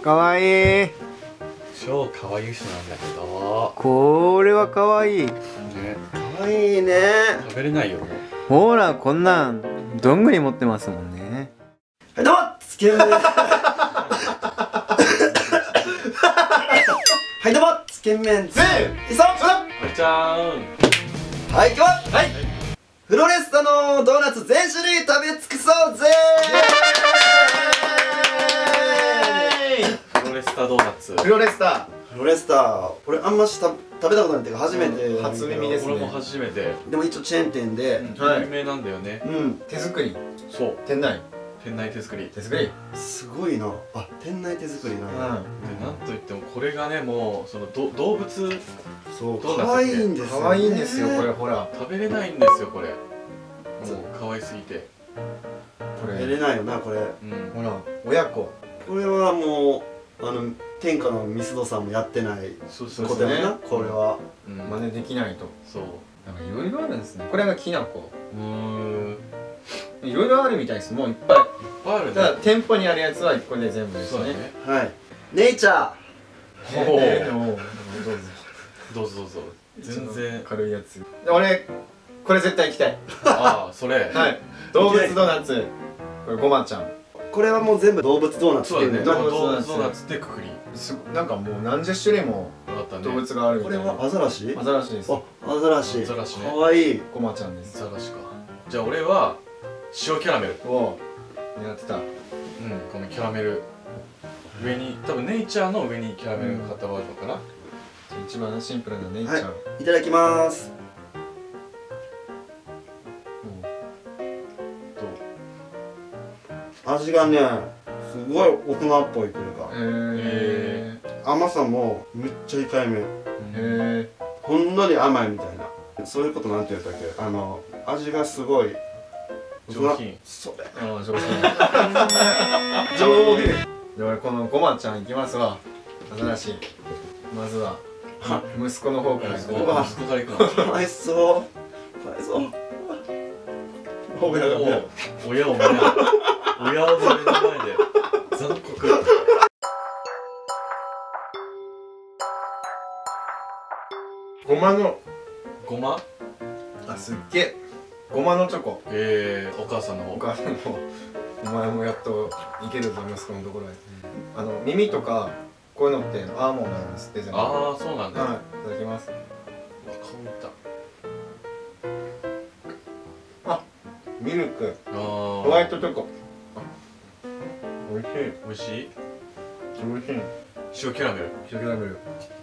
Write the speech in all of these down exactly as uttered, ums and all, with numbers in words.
かわいい。 超可愛い人なんだけど、 これはかわいいね。 かわいいね。 食べれないよ。 ほらこんなんどんぐり持ってますもんね。 はいどうもつけ麺はいどうもつけ麺ぜいそあいちゃん。 はい今日ははいフロレスタのドーナツ全種類食べ尽くそうぜフロレスタドーナツ。 フロレスタフロレスタ俺あんまし食べたことないっていうか初めて、 うん初耳ですね。 俺も初めて。 でも一応チェーン店ではい有名なんだよね。 うん手作りそう。 店内店内手作り。 手作り。 すごいなあ店内手作りなんやでなんといってもこれがねもうそのど動物そうドーナツってかわいいんですよね可愛いんですよこれほら。 食べれないんですよこれ。もう可愛すぎて。 こ食べれれないよなこれうん。 ほら親子。 これはもうあの天下のミスドさんもやってないそうそうそう。 ことやなこれはうん。 真似できないと。 そう。 なんかいろいろあるんですね。これがきなこ。 うーん。いっいろいろあるみたいです。もういっぱい。 ぱいあるね。 ただ店舗にあるやつはいっこで全部ですね。 そうだね。 はいネイチャーおお。 えーおーどうぞ。 どうぞどうぞ。全然。 軽いやつ。俺これ絶対行きたい。 ああそれ。 はい。動物ドーナツ。これごまちゃん。 これはもう全部動物ドーナツっていうねそうだね。 動物動物ドーナツってくくり。 すなんかもう何十種類もあったね。 動物があるみたいな。 これはアザラシアザラシです。 あアザラシアザラシねかわいいごまちゃんです。 ザラシか。じゃあ俺は塩キャラメル。 おお。狙ってた。 うん、このキャラメル上に多分ネイチャーの上にキャラメルが固まるのかな。 一番シンプルなネイチャー。 いただきますどう？ 味がねすごい大人っぽいというかへ甘さもめっちゃ控えめえ。へえ。 ほんのり甘いみたいなそういうことなんて言ったっけあの味がすごい上品。 それああ上品。 上品で俺このごまちゃんいきますわ。アザラシ。まずは息子の方からいこう。 息子息子から行くの。 かわいそうかわいそう親がねお親を見ない。親を目の前で残酷。 ごまのごま？ あすっげえ。ごまのチョコ。 ええお母さんの方。 お母さんもお前もやっといけるぞ息子のところへ。あの耳とかこういうのってアーモンドなんですって全部。 ああそうなんだ。 はい。いただきます。 わ顔いった。 ミルク。 ああ。 ホワイトチョコ。美味しい。 美味しい？ 美味しい。 塩キャラメル。 塩キャラメル。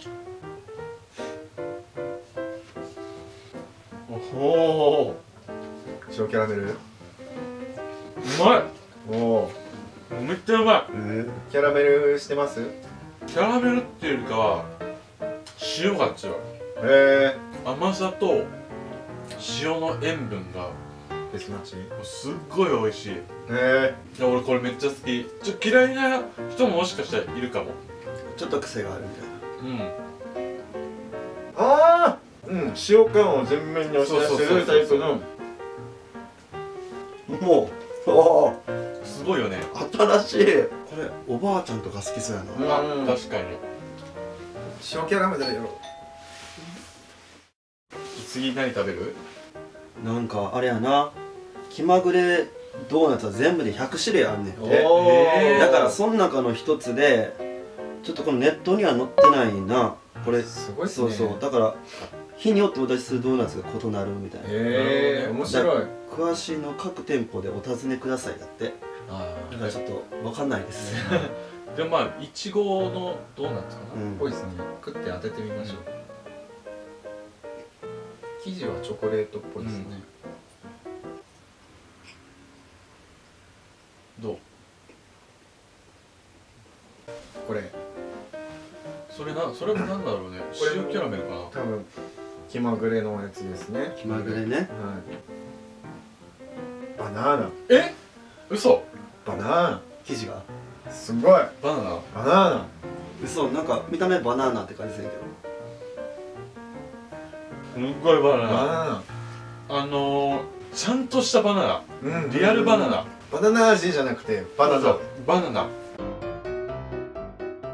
おお。 塩キャラメル。 うまい。 おお。 めっちゃうまい。 キャラメルしてます？へキャラメルっていうよりかは塩が強い。 え。 甘さと塩の塩分がデスマッチ。 すっごい美味しい。いへえ。 や俺これめっちゃ好き。ちょ嫌いな人ももしかしたらいるかも。 ちょっと癖があるみたいなうん。 ああ。うん。塩感を全面に押し出してるタイプの。 もうおーすごいよね。 新しいこれおばあちゃんとか好きそうやなうんあ、確かに。 塩キャラメルやろ。 次何食べる？ なんかあれやな気まぐれドーナツは全部でひゃくしゅるいあんねんておえーだからその中の一つでちょっとこのネットには載ってないなこれすごいっすね。 そうそうだから日によってお出しするドーナツが異なるみたいなへえ。面白い。 詳しいの各店舗でお尋ねくださいだってあだからちょっと分かんないですでもまあいちごのドーナツかな。 うんぽいですね。食って当ててみましょう。生地はチョコレートっぽいですね。 どう？ これそれな、それもなんだろうね。 これも塩キャラメルかな。 多分気まぐれのやつですね。 気まぐれねはい。バナナ。 え？嘘？ バナナ。 生地がすごい。 バナナ？ バナナ。 嘘なんか見た目バナナって感じするけどすっごいバナバナ。 ナあのー、ちゃんとしたバナナ。 ナ。うん。 リアルバナナ。 バナナ味じゃなくてバナナ。 バナナ。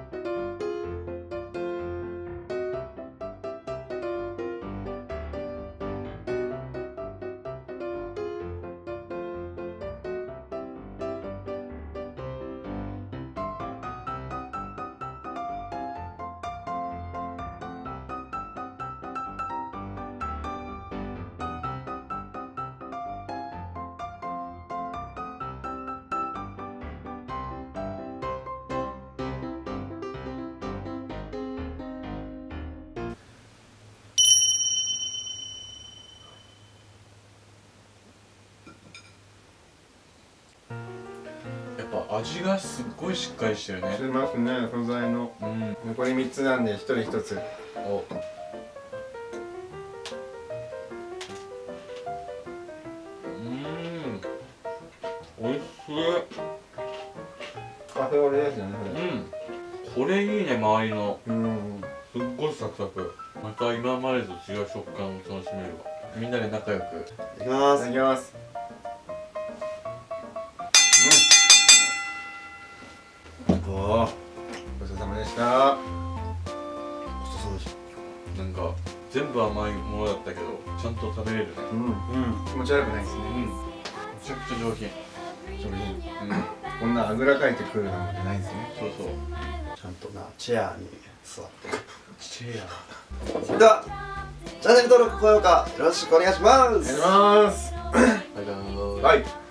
ぱ味がすっごいしっかりしてるね。 しますね、素材の。 うん。 残りみっつなんで一人一つ。 お。おいしい。 カフェオレですよね、 うん。これいいね、周りの。 これ。うん。 すっごいサクサク。また今までと違う食感を楽しめるわ。みんなで仲良く。 いただきまいただきます。うん。おお。ごちそうさまでした。 ごちそうさまでしなんか全部甘いものだったけど、ちゃんと食べれるね。 うん。うん。気持ち悪くないですね。 うん。めちゃくちゃ上品。 上品。 うん。 こんなあぐらかいてくるなんてないですね。 そうそう。 た。ちゃんとなチェアに座ってチェア。 それではチャンネル登録高評価よろしくお願いします。 お願いします。 バイバーイ。 はい。